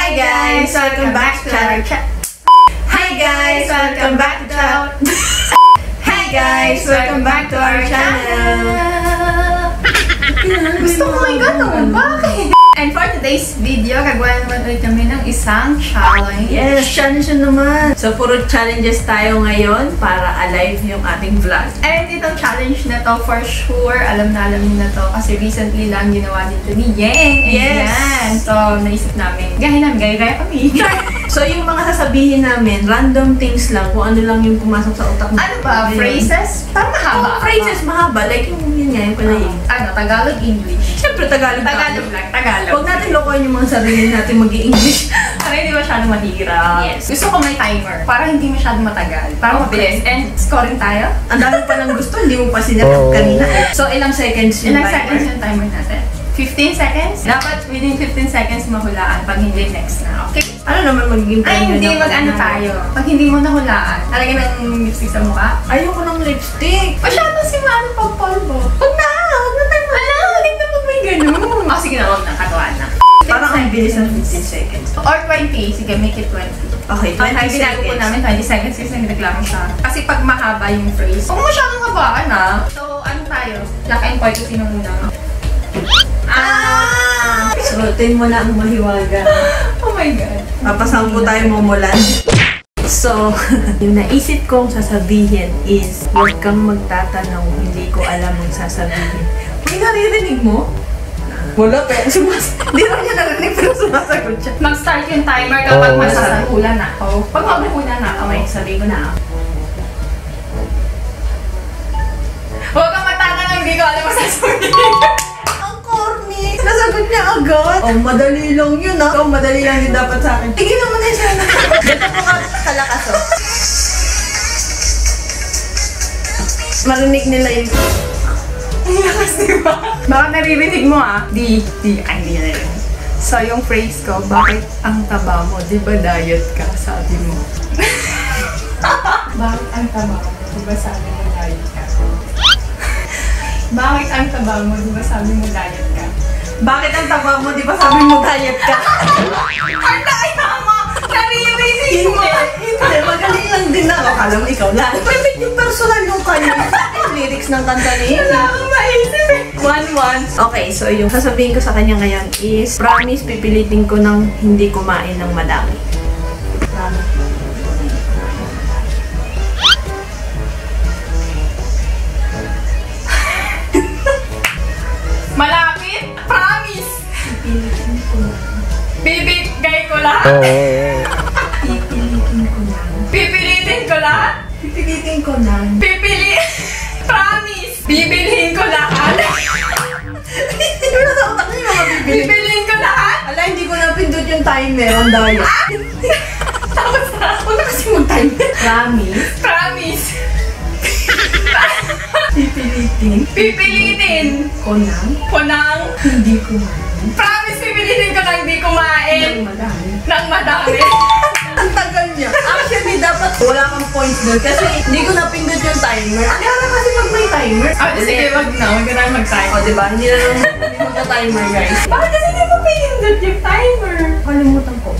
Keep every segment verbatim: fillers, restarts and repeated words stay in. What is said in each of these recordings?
Hi guys, welcome back to our channel. Hi guys, welcome back to our Hi guys, welcome back to our channel. Gusto ko may gano'n, bakit? And for today's video, gagawa naman ulit kami ng isang challenge. Yes, challenge naman. So, puro challenges tayo ngayon para alive yung ating vlog. And itong challenge na to, for sure, alam na alam niyo na to kasi recently lang ginawa dito ni Yeng. Yes! Yan. So, naisip namin, gaya namin, gaya-gaya kami. So, yung mga sasabihin namin, random things lang, kung ano lang yung pumasok sa utak mo. Ano ba? Phrases? Parang mahaba. Oh, phrases, mahaba. Like yung yun nga, yung pala yun. Ano? Tagalog, English. Siyempre, Tagalog. Tagalog lang, Tagalog. Huwag natin lokohin yung mga sarili natin mag-i-English. Para hindi masyadong mahirap. Yes. Gusto ko may timer. Para hindi masyadong matagal. Para Okay. mabilis. And scoring tayo. Ang dami pa ng gusto, hindi mo pa sinatap kanina. So, ilang seconds yung Ilang timer? seconds yung timer natin? fifteen seconds? Dapat within fifteen seconds mahulaan. Pag hindi, next na. Okay? Ano naman magiging Ay, timer hindi. na- Mag-ano tayo. Pag hindi mo nahulaan, talagyan ng lipstick sa mukha. Ayoko ng lipstick. Masyado si Mano pagpolvo. Huwag na! Huwag na tayo. Ala, huwag na pag may ganun. Oh, sige na, huwag na. Katuan na. Parang ang bilis ng fifteen seconds. Or twenty. Sige, make it twenty. Okay, Ang twenty ginago po seconds. namin, twenty seconds kasi nagreklamo siya. Kasi pag mahaba yung phrase, huwag masyadong habaan ah. So, ano tayo? Lock and point kung sino muna. Ah! Suotin mo na ang mahiwaga. Oh my God. Papasampo tayo mumulan. So, yung naisip kong sasabihin is, huwag kang magtatanong, hindi ko alam ang sasabihin. May naririnig mo? Wala pa. Sumas Hindi naman niya narinig pero sumasagot siya. Mag-start yung timer kapag Oh, masasahula na ako. Pag mabuhula na ako, Okay, sabihin ko na. huwag kang magtatanong, hindi ko alam ang sasabihin. Ang corny! Nasagot niya agad. Oh, madali lang yun ah. Oh, madali lang din dapat sa akin. Tigilan mo na siya. Dito mo ka kalakas oh. Marinig nila yung... Ang lakas, diba? Baka naririnig mo ah. Di, di, ay, hindi na rin. So, yung phrase ko, bakit ang taba mo? Di ba diet ka? Sabi mo. Bakit ang taba mo? Di ba sabi mo diet ka? Bakit ang taba mo? Di ba sabi mo diet ka? Bakit ang taba mo? Di ba sabi mo diet ka? Ang daya mo! Naririnig mo! Hindi, magaling lang din ako. Akala mo ikaw lang. Pwede yung personal yung kanya. Yung lyrics ng kanta ni Wala akong maisip eh. one one. Okay, so yung sasabihin ko sa kanya ngayon is, promise, pipilitin ko ng hindi kumain ng madami. Promise. Malapit? Promise! Pipilitin ko lang. Bibigay ko lahat? Pipilitin ko lang. Pipilitin ko lahat? Pipilitin ko lang. Pipili... Promise! Bibilhin ko lahat? Hindi mo na sa utak niyo mga bibili. Bibilhin ko lahat? Ala, hindi ko napindot yung timer. Ang daya. Tapos na, huwag na kasi mag-timer. Promise. Promise! Pipilitin Pipilitin ko lang. ko ng... Hindi kumain. Promise, pipilitin ko ng di kumain Ng madami. ng madami. Ang tagal niya. Actually, dapat wala kang points doon kasi hindi ko napindot yung timer. Ang harap kasi pag may timer. Ah, sige, wag na. Wag na tayo mag-timer. O, diba? Hindi na lang hindi magka-timer, guys. Bakit kasi hindi mo pinindot yung timer? Kalimutan ko.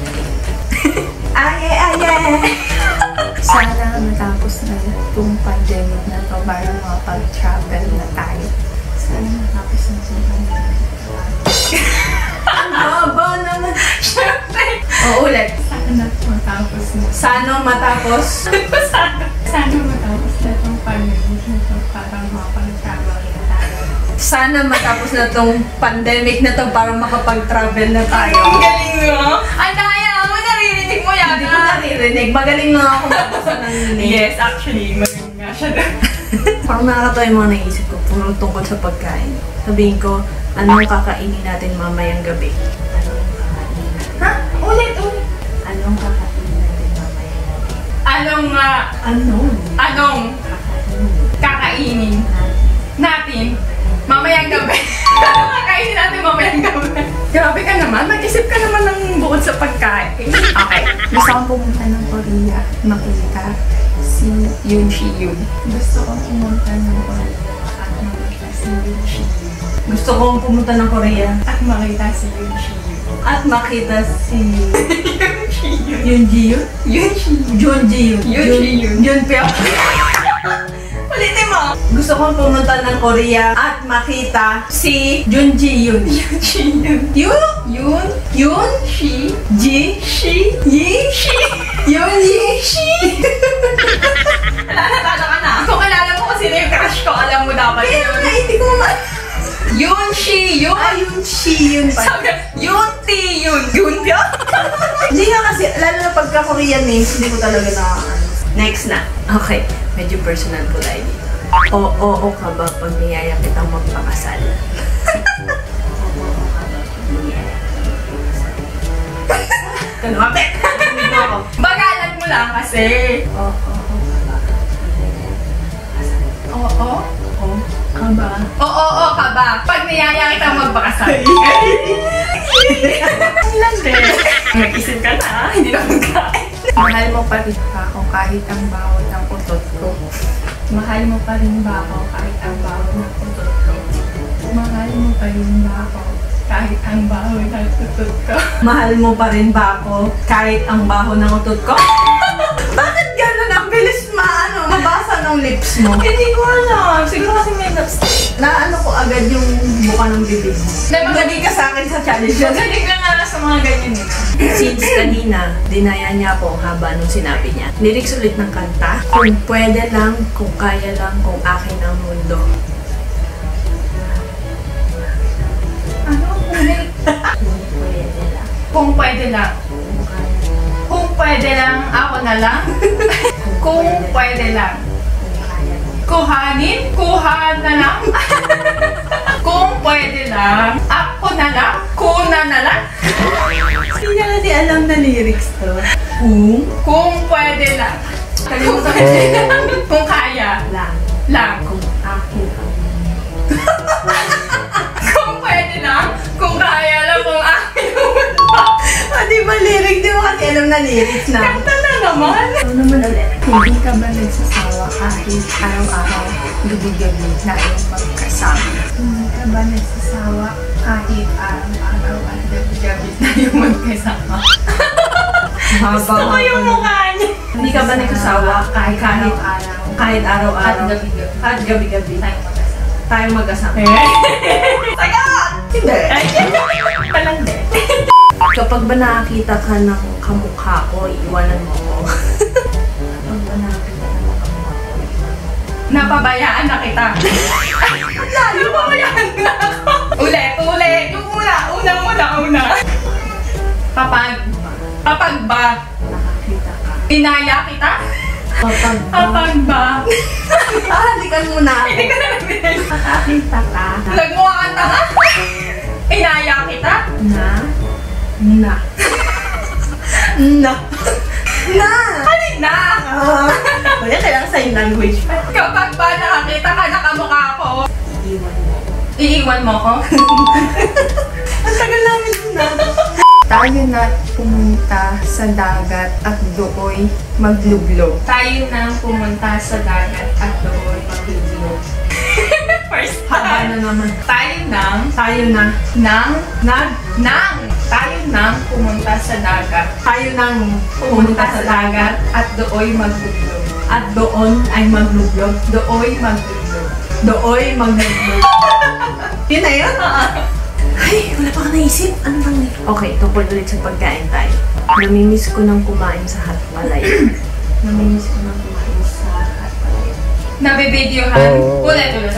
Ay, ay, ay. Sana matapos na itong pandemic na to para makapag-travel na tayo. Sana matapos na itong pandemic. Ang haba naman. Siyempre! O, ulit. Sana matapos na. Sana matapos. Sana, sana matapos na itong pandemic na to para makapag-travel na tayo. Sana matapos na tong pandemic na to para makapag-travel na tayo. Ang galing mo! Ang daya mo! Naririnig mo yan! Hindi ko naririnig. Magaling na ako magbasa ng name. Yes, actually, magaling nga siya doon. Parang nakakatawa yung mga naisip ko. Puro tungkol sa pagkain. Sabihin ko, anong kakainin natin mamayang gabi? Anong kakainin natin? Ha? Ulit, ulit! Anong kakainin natin mamayang gabi? Anong, ah, Anong anong kakainin kakainin natin? natin mamayang gabi? Anong kakainin natin mamayang gabi? Grabe ka naman, mag-isip ka naman ng bukod sa pagkain. Okay. Gusto kong pumunta ng Korea, makita si Yoon Shi Yoon. Gusto kong pumunta ng Korea at makita si Yoon Shi Yoon. Gusto kong pumunta ng Korea. At makita si Yoon Shi Yoon. At makita si... Yun Ji yun? Yun Ji. Jun Ji yun. Yun Ji yun. Yun Pyo. Ulitin mo. Gusto kong pumunta ng Korea at makita si Jun Ji yun. Yun Ji yun. Yun? Yun. Yun? Shi. Ji? Shi. Yi? Shi. Yun Yi? Shi? Wala, natalo ka na. Kung kilala mo kung sino yung crush ko, alam mo dapat Kaya yun. nga, hindi ko ma... Yun Shi. Yun. Ah, yun Shi yun pa. Sabi, yun Ti yun. Yun yun. Hindi nga kasi, lalo na pagka-Korean names, hindi ko talaga na... Next na. Okay, medyo personal po tayo dito. O, oo ka ba pag niyaya kitang magpakasal? Kalmapit! Bagalan mo lang kasi. Oo, oo ka ba? Oo. Oo ka ba? Oo, oo ka ba? Pag niyaya kitang magpakasal. Lang din. Mag-isip ka na, hindi na magkain. Mahal mo pa rin ba ako kahit ang bawat ng utot ko? Mahal mo pa rin ba ako kahit ang bawat ng utot ko? Mahal mo pa rin ba ako kahit ang baho ng utot ko? Mahal mo pa rin ba ako kahit ang baho ng utot ko? Bakit gano'n? Ang bilis maano, mabasa ng lips mo. Hindi ko alam. Siguro kasi may lips. Naano ko agad yung buka ng bibig mo. Magaling ka sa akin sa challenge. Magaling ka nga sa mga ganyan eh. Since kanina, dinaya niya ako ang haba nung sinabi niya. Lyrics ulit ng kanta. Kung pwede lang, kung kaya lang, kung akin ang mundo. Ano? Ulit. Kung pwede lang. Kung pwede lang. Kung kaya lang. Kung pwede lang, ako na lang. Kung pwede lang. Kung kaya lang. Kuhanin? Kuhan na lang. Kung pwede lang, ako na lang. Kuna na lang. Hindi niya kasi alam na lyrics to. Kung Kung pwede lang. Kalimutan ko. Kung kaya lang. lang. Kung akin ang mundo. Kung pwede lang. Kung kaya lang. Kung akin yung mundo. Ah, di ba lyrics? Di mo kasi alam na lyrics na. Kanta na naman. Ano naman ulit? Hindi ka ba nagsasawa kahit araw-araw, gabi-gabi na iyong magkasama? Hindi ka ba nagsasawa kahit araw-araw at gabi-gabi na iyong magkasama? Gusto ko yung mukha niya. Hindi ka ba nagsasawa kahit kahit araw kahit at araw-araw gabi-gabi at gabi-gabi tayong magkasama? tayong mag-asama? Sagot! Hindi. Palang din. Kapag ba nakakita ka ng kamukha ko, iiwanan mo ko. Kapag ba nakakita ka ng kamukha ko, iiwanan mo ko. Napabayaan na kita. Lalo pabayaan na ako. Ulit, ulit. Yung una, una, una, una. Kapag, kapag ba Nakakita ka. inaya kita? Kapag ba... Kapag ba Ah, halikan mo na ako. hindi ka na nabinay. Nakakita ka. Nagmukha kang tanga? Inaya kita? Na? Na. Na. Na! Halina! Ah, wala kailangan sign language pa. Kapag ba nakakita ka na kamukha ko, Iiwan mo. iiwan mo ko? Ang tagal namin na. Tayo na pumunta sa dagat at dooy maglublog. Tayo na pumunta sa dagat at dooy maglublog. First Haba time. na naman. Tayo nang, Tayo na. nang, Nag. nang, tayo nang pumunta sa dagat. Tayo nang Pumunta sa dagat at dooy maglublog. at doon ay maglublog. Dooy maglublog. Dooy maglublog. Yun na yun? Ay, wala pa ka naisip. Ano bang Okay, tungkol ulit sa pagkain tayo. Namimiss ko nang kumain sa Hatpalay. Namimiss ko nang kumain sa Hatpalay. Nabibidyohan. Ulit, ulit.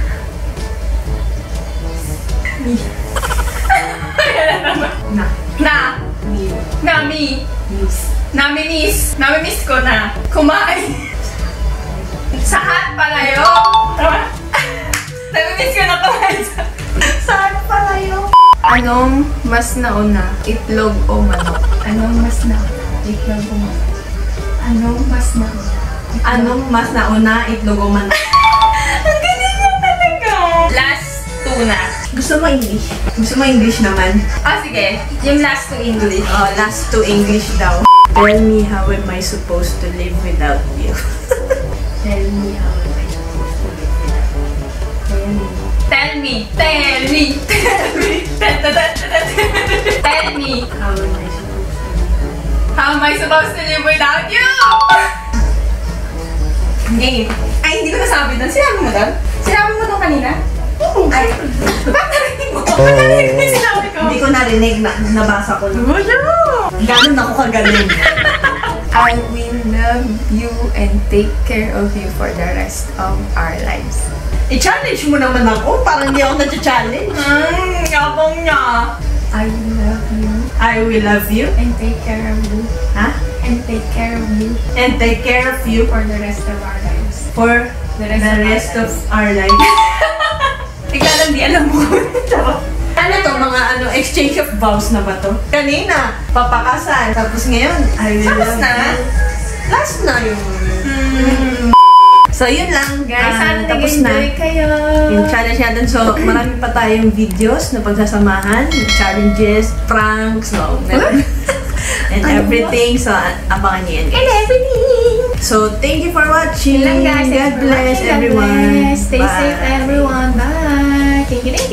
Na. Na, Mi. nami, Miss. namimiss, namimiss ko na kumain. Sa Hatpalayo. Tama? Namimiss ko na kumain sa sa Hatpalayo. Anong mas nauna, itlog o manok? Anong mas nauna, itlog o manok? Anong mas nauna? Anong mas nauna, itlog o manok? Ang galing niya talaga. Last two na. Gusto mo English? Gusto mo English naman? Ah, sige. Yung last two English. Oh, last to English daw. Tell me how am I supposed to live without you? Tell me how am I supposed to live without you? Tell me. Tell me, tell me, tell me, tell me. How am I supposed to live? How am I supposed to live without you? Eh, ay, hindi ko nasabi doon. Sinabi mo doon? Sinabi mo doon kanina? Ay, ba't narinig mo? Ba't narinig mo yung sinabi ko? Hindi ko narinig, na, nabasa ko. Ganun ako kagaling. I will love you and take care of you for the rest of our lives. I-challenge mo naman ako, parang hindi ako na-challenge. Hmm, yabang niya. I will love you I will love you. and take care of you. Ha? And take care of you And take care of you for the rest of our lives. for The the rest rest, of of our lives. Bigla lang di alam mo. Ano to, mga ano, exchange of vows na ba to? Kanina, papakasal. Tapos ngayon, I will Tapos love na? you. Last na yung... So, yun lang. Guys, Ah, sana tapos nag-enjoy kayo. yung challenge natin. So, marami pa tayong videos na pagsasamahan, challenges, pranks, no, and everything. So, abangan niyo yan, guys. And everything. So, thank you for watching. Yun lang guys. God Thanks for bless watching. God everyone. bless. Stay Bye. safe everyone. Bye. Thank you, thank you.